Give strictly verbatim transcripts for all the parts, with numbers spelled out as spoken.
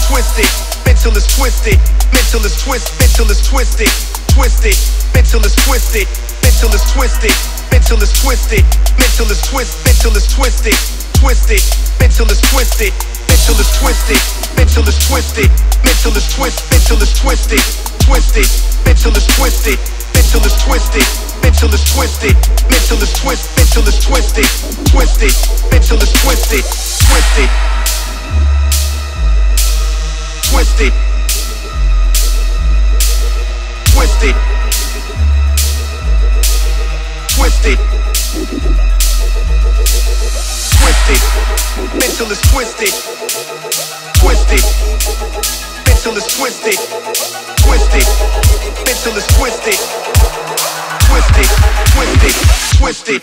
twisted, mental is twisted, mental is twist, mental is twisted, twisted, mental is twisted, mental is twisted, mental is twisted, mental is twist, mental is twisted, twisted, mental is twisted, mental is twisted, mental is twisted, mental is twist, mental is twisted, twisted, mental is twisted, mental is twisted, mental is twisted, mental is twist, mental is twisted, twisted, mental is twisted, twisted, twisted, twisted, twisted, twisted, mental is twisted, twisted, mental is twisted, twisted, mental is twisted, twisted, twisted, twisted.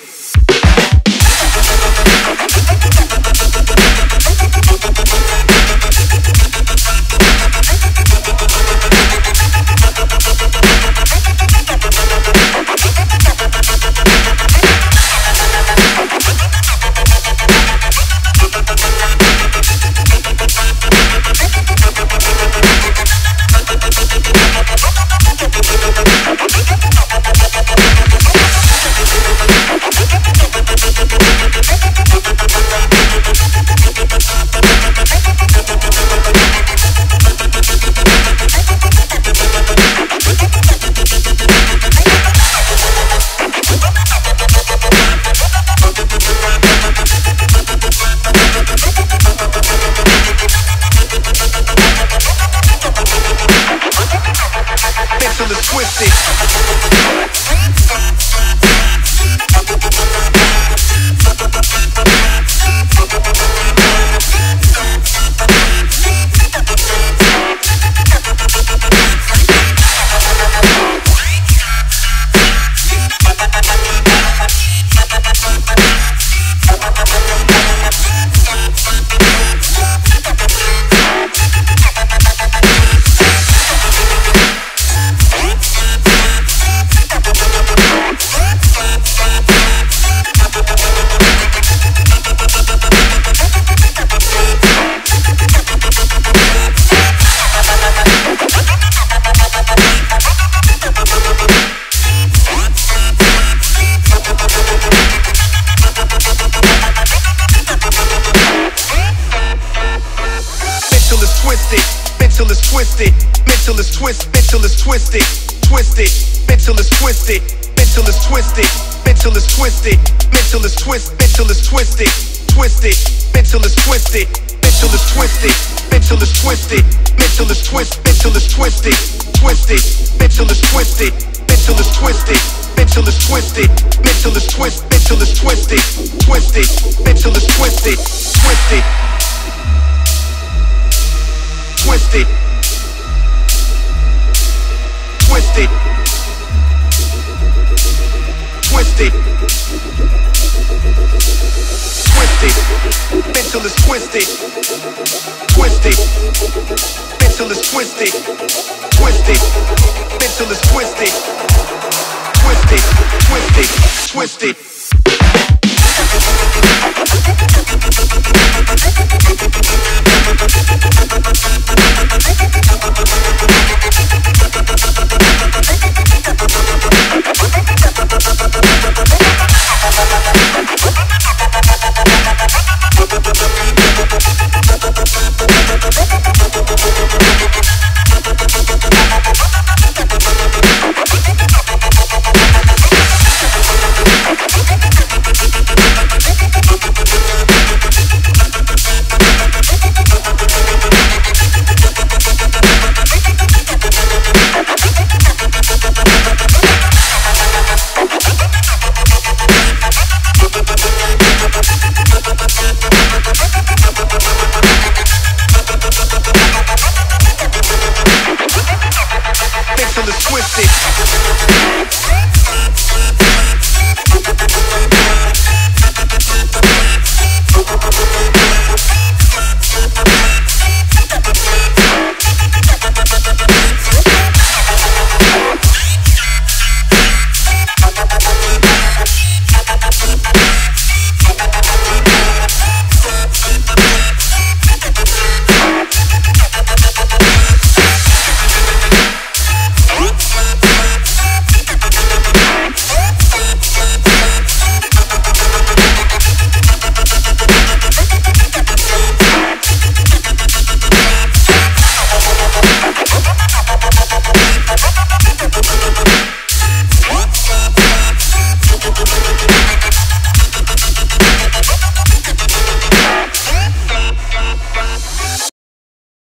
Mental is twisted, mental is twist, mental is twisted, twisted, mental is twisted, mental is twisted, mental is twisted, mental is twist, mental is twisted, twisted, mental is twisted, mental is twisted, mental is twisted, mental is twist, mental is twisted, twisted, mental is twisted, mental is twisted, mental is twisted, mental is twist, mental is twisted, twisted, mental is twisted, twisted. Twisted, twisted, twisted, twisted, mental is twisted, twisted, mental is twisted, twisted, mental is twisted, twisted, twisted, twisted.